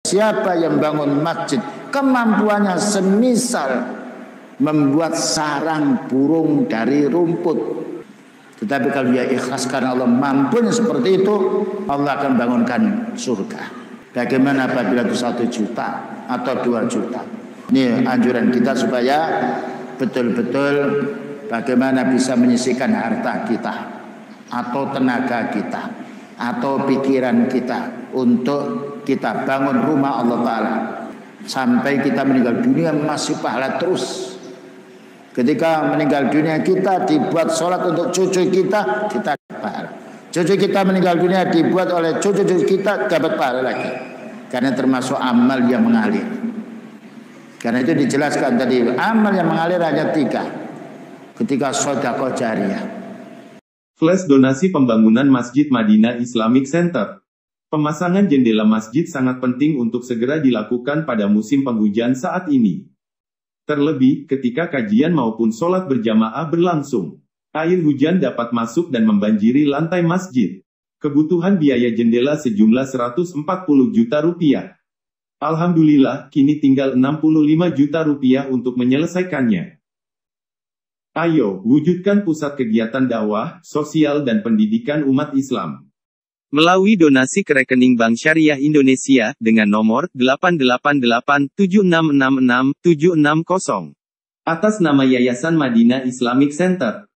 Siapa yang bangun masjid kemampuannya semisal membuat sarang burung dari rumput, tetapi kalau dia ikhlas karena Allah mampunya seperti itu, Allah akan bangunkan surga. Bagaimana apabila itu 1 juta atau 2 juta? Ini anjuran kita supaya betul-betul bagaimana bisa menyisihkan harta kita atau tenaga kita atau pikiran kita untuk kita bangun rumah Allah Ta'ala sampai kita meninggal dunia masih pahala terus. Ketika meninggal dunia kita dibuat sholat untuk cucu kita, kita dapat pahala. Cucu kita meninggal dunia dibuat oleh cucu-cucu kita, dapat pahala lagi. Karena termasuk amal yang mengalir. Karena itu dijelaskan tadi, amal yang mengalir hanya 3. Ketika sedekah jariyah. Flash donasi pembangunan Masjid Madinah Islamic Center. Pemasangan jendela masjid sangat penting untuk segera dilakukan pada musim penghujan saat ini. Terlebih, ketika kajian maupun sholat berjamaah berlangsung, air hujan dapat masuk dan membanjiri lantai masjid. Kebutuhan biaya jendela sejumlah 140 juta rupiah. Alhamdulillah, kini tinggal 65 juta rupiah untuk menyelesaikannya. Ayo, wujudkan pusat kegiatan dakwah, sosial dan pendidikan umat Islam. Melalui donasi ke rekening Bank Syariah Indonesia, dengan nomor 88876667660. Atas nama Yayasan Madinah Islamic Center.